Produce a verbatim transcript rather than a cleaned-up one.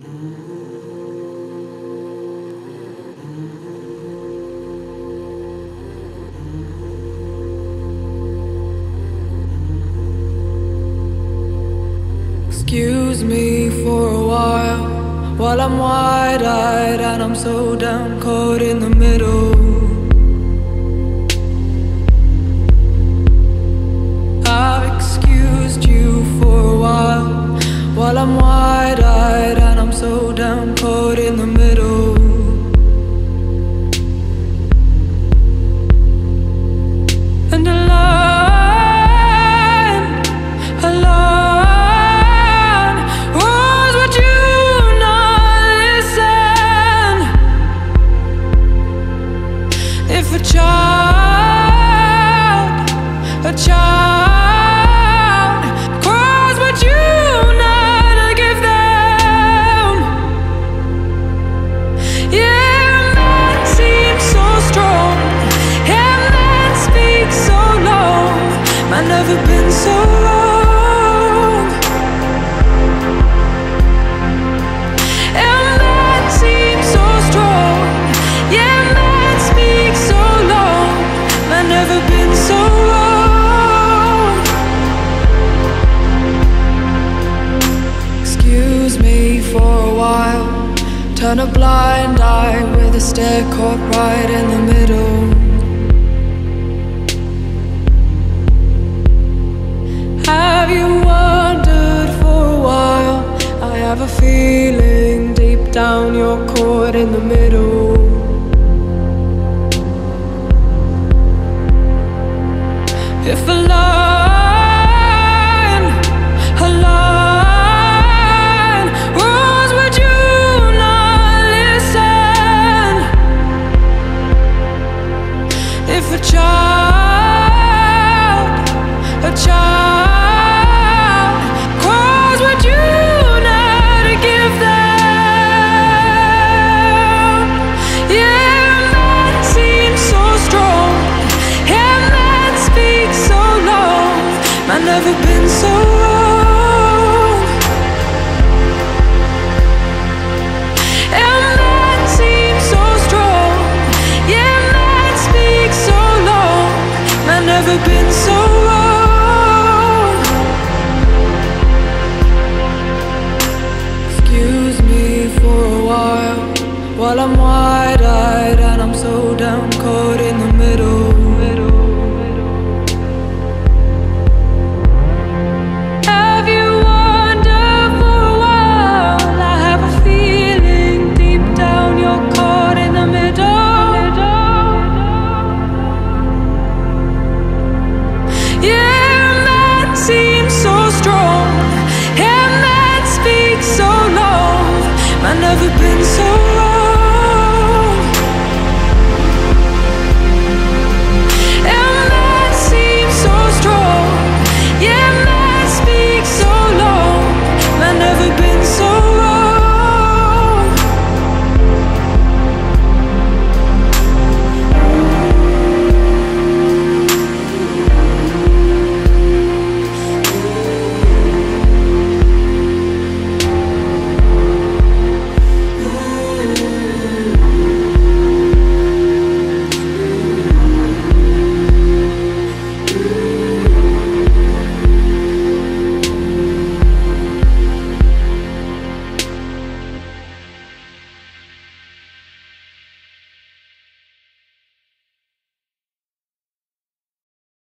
Excuse me for a while, while I'm wide-eyed and I'm so down caught in the middle. I've excused you for a while, while I'm wide-eyed and I'm so down caught in the middle. And I a child, a child cries, would you not give them? Yeah, a man seems so strong, yeah, man speaks so low, man never been so wrong. Yeah, man seems so strong, yeah, man speaks so long, I've never been so wrong. Excuse me for a while, turn a blind eye with a stare caught right in the middle. Have you wondered for a while? I have a feeling deep down you're caught in the middle. If a line, a line rules, would you not listen? If a child, a child cries, would you not give them? Yeah, man seems so strong, yeah, man speaks so long, I've never been so wrong. Yeah, man seems so strong, yeah, man speaks so long, I've never been so wrong. Excuse me for a while, while I'm wide-eyed and I'm so down caught in the middle, middle. I've never been so